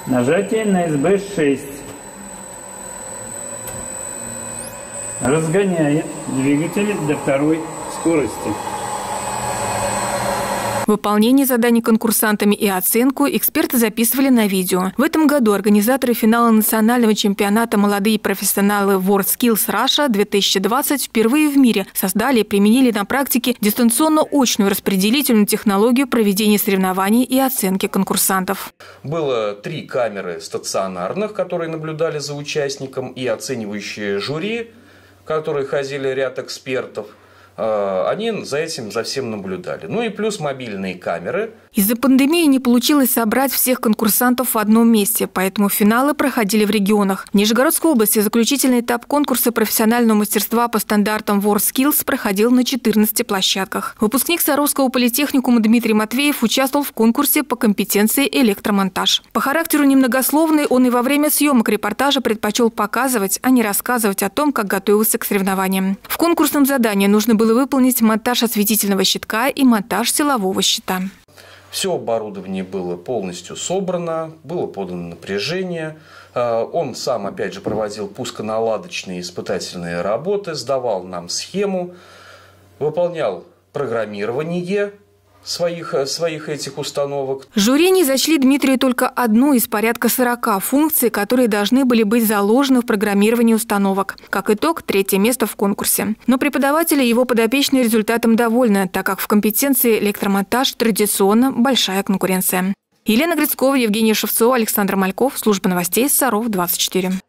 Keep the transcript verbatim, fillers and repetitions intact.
Нажатие на эс бэ шесть. Разгоняет двигатель до второй скорости. Выполнение заданий конкурсантами и оценку эксперты записывали на видео. В этом году организаторы финала национального чемпионата «Молодые профессионалы WorldSkills Russia две тысячи двадцать» впервые в мире создали и применили на практике дистанционно-очную распределительную технологию проведения соревнований и оценки конкурсантов. Было три камеры стационарных, которые наблюдали за участником, и оценивающие жюри, которые ходили ряд экспертов. Они за этим, за всем наблюдали. Ну и плюс мобильные камеры. Из-за пандемии не получилось собрать всех конкурсантов в одном месте, поэтому финалы проходили в регионах. В Нижегородской области заключительный этап конкурса профессионального мастерства по стандартам WorldSkills проходил на четырнадцати площадках. Выпускник Саровского политехникума Дмитрий Матвеев участвовал в конкурсе по компетенции электромонтаж. По характеру немногословный, он и во время съемок репортажа предпочел показывать, а не рассказывать о том, как готовился к соревнованиям. В конкурсном задании нужно было выполнить монтаж осветительного щитка и монтаж силового щита. Все оборудование было полностью собрано, было подано напряжение. Он сам, опять же, проводил пусконаладочные испытательные работы, сдавал нам схему, выполнял программирование своих, своих этих установок. Жюри не зачли Дмитрию только одну из порядка сорока функций, которые должны были быть заложены в программировании установок. Как итог, третье место в конкурсе. Но преподаватели и его подопечные результатом довольны, так как в компетенции электромонтаж традиционно большая конкуренция. Елена Грицкова, Евгения Шевцова, Александр Мальков. Служба новостей Саров двадцать четыре.